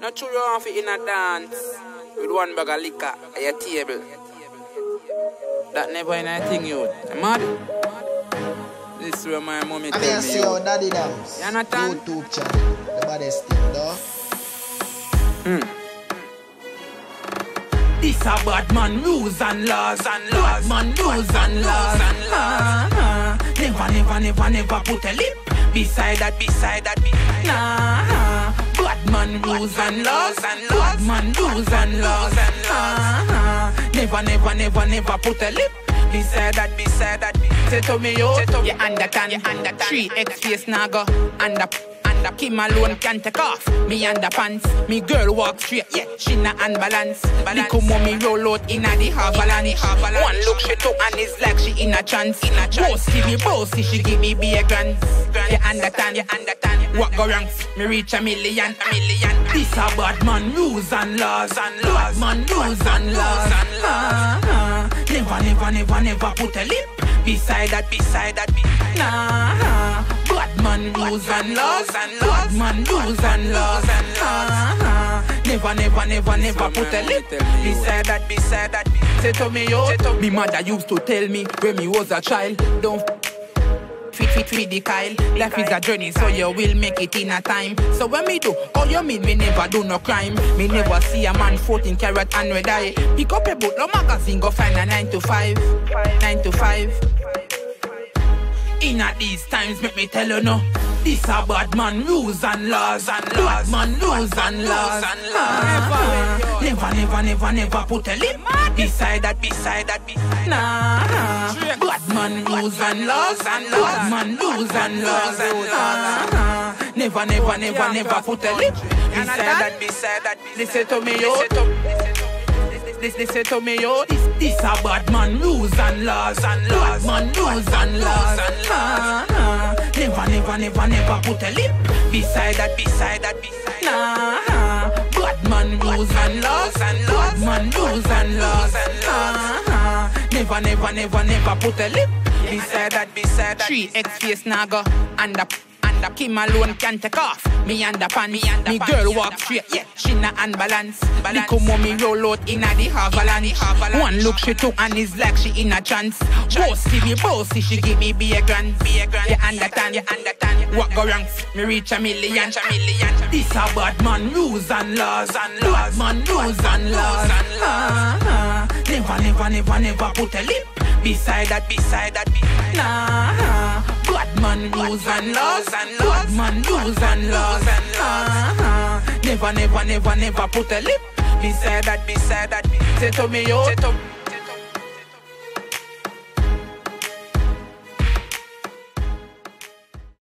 Not true, you want to in a dance with one bag of liquor at your table. That never in a thing, you. Mad? This is where my mommy tell me. I see your daddy damz. You understand? YouTube channel. The baddest thing, though. This a bad man rules and laws and laws. Bad man rules and laws and laws. Never put a lip beside that. Nah. Bad man rules and laws and laws. Bad man rules and laws and laws. Never put a lip beside that. Say to me, yo, you understand? SHEXXX face now go under. Kim alone can take off me underpants. Me girl walk straight, yeah, she not unbalance. Little mommy roll out in the avalanche. One look she took and it's like she in a trance. Bossy, she give me be a grand. You understand? What go wrong? Me reach a million. This a bad man rules and laws. Bad man rules and laws. Never put a lip beside that. Nah. Bad man rules and laws. Bad man rules and laws. Never put a lip beside that. Say to me, yo. Me mother used to tell me when me was a child, don't fit the Kyle. Life is a journey, so you will make it in a time. So when me do, oh you mean me never do no crime? Me never see a man 14 carat and red eye. Pick up a book, no magazine, go find a 9 to 5. In at these times, make me tell you no. This a bad man rules and laws. Bad man rules and laws. Never put a lip beside that. Nah. Bad man rules and laws. Bad man rules and laws. Never put a lip beside that. Listen to me, yo. Listen to me, yo. This a bad man rules and laws. Bad man rules and laws. Never put a lip beside that. Nah. Bad man rules and laws. Bad man rules and laws. Never put a lip beside that. SHEXXX face now go under. Kim alone can take off me underpants. Me girl walk straight, yeah, she not unbalance. Little mommy roll out in the avalanche. One look she took and it's like she in a trance. Bossy, she give me be a grand. You understand? What go wrong? Me reach a million. This a bad man rules and laws. Bad man rules and laws. Never put a lip beside that. Nah. Bad man rules and laws. Bad man rules and laws. Never put a lip beside that. Say to me, yo.